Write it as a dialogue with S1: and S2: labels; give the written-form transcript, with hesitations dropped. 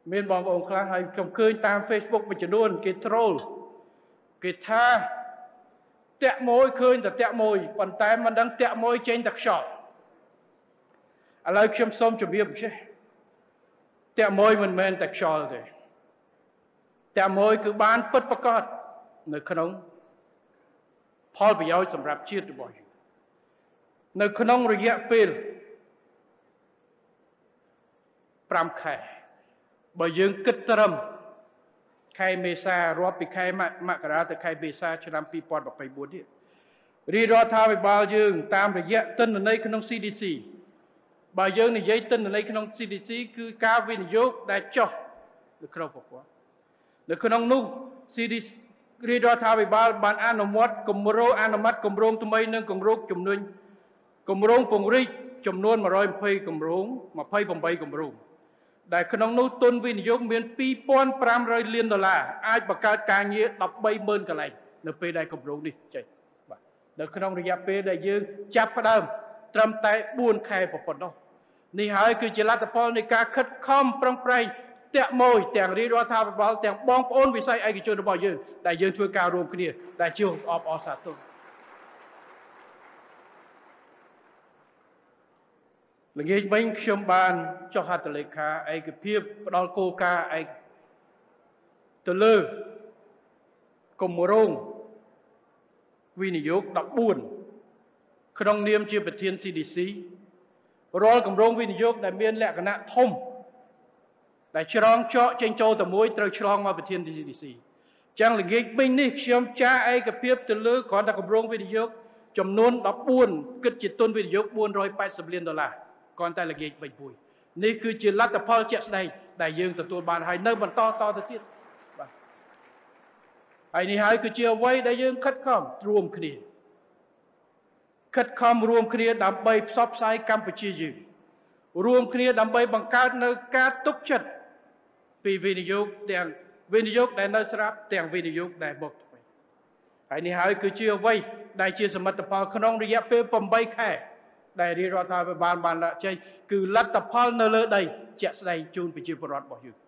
S1: មានបងប្អូនខ្លះហើយខ្ញុំឃើញតាម Facebook មួយចំនួនគេ troll គេថាតាក់មួយឃើញតែតាក់មួយប៉ុន្តែមិនដឹងតាក់មួយចេញតែខ្យល់ឥឡូវខ្ញុំសូមជម្រាបចេះតាក់មួយមិនមែនតែខ្យល់ទេតាក់មួយគឺបានពិតប្រាកដនៅក្នុងផលប្រយោជន៍សម្រាប់ជាតិរបស់យើងនៅក្នុងរយៈពេល5ខែបើយើងគិតត្រឹមខែមេសារាប់ពីខែមករាទៅខែមេសាឆ្នាំ2024នេះរាជរដ្ឋាភិបាលយើងតាមរយៈទិន្នន័យក្នុង CDC បើយើងនិយាយទិន្នន័យក្នុង CDC គឺការវិនិយោគដែលចុះនៅក្នុងប្រព័ន្ធនៅក្នុងនោះ CDC រាជរដ្ឋាភិបាលបានអនុម័តគម្រោងថ្មីនិងគម្រោងជំនួញគម្រោងពង្រីកចំនួន120គម្រោង28គម្រោងដែលក្នុងនោះទុនវិនិយោគមាន$2,500 លានអាចបង្កើតការងារ 130,000 កន្លែងនៅពេលដែលគម្រោងនេះចេញបាទនៅក្នុងរយៈពេលដែលយើងចាប់ផ្ដើមត្រឹមតែ4ខែប៉ុណ្ណោះនេះហើយគឺជាលទ្ធផលនៃការខិតខំប្រឹងប្រែងតាក់មួយទាំងរាជរដ្ឋាភិបាលទាំងបងប្អូនវិស័យឯកជនរបស់យើងដែលយើងធ្វើការរួមគ្នាដែលជាអបអរសាទរល្ងាចមិញខ្ញុំបានចុះហត្ថលេខាឯកភាពផ្ដល់គោលការណ៍ឯកទៅលើគម្រោងវិនិយោគ14ក្នុងនាមជាប្រធាន CDC រាល់គម្រោងវិនិយោគដែលមានលក្ខណៈធំដែលច្រងចកចេញចូលតែមួយត្រូវឆ្លងមកប្រធាន CDC ចឹងល្ងាចមិញនេះខ្ញុំចារឯកភាពទៅលើគ្រាន់តែគម្រោងវិនិយោគចំនួន14គិតជាទុនវិនិយោគ$480 លានគ្រាន់តែល្ងាចមិញមួយនេះគឺជាលទ្ធផលជាក់ស្ដែងដែលយើងទទួលបានហើយនៅបន្តតទៅទៀតបាទហើយនេះហើយគឺជាអ្វីដែលយើងខិតខំរួមគ្នាដើម្បីផ្សព្វផ្សាយកម្ពុជាយើងរួមគ្នាដើម្បីបង្កើតនៅការទុកចិត្តពីវិនិយោគទាំងវិនិយោគដែលនៅស្រាប់ទាំងវិនិយោគដែលមកថ្មីហើយនេះហើយគឺជាអ្វីដែលជាសមិទ្ធផលក្នុងរយៈពេល8ខែដែលរាជរដ្ឋាភិបាលបានដាក់ចេញគឺលទ្ធផលនៅលើដីជាក់ស្ដែងជូនប្រជាពលរដ្ឋរបស់យើង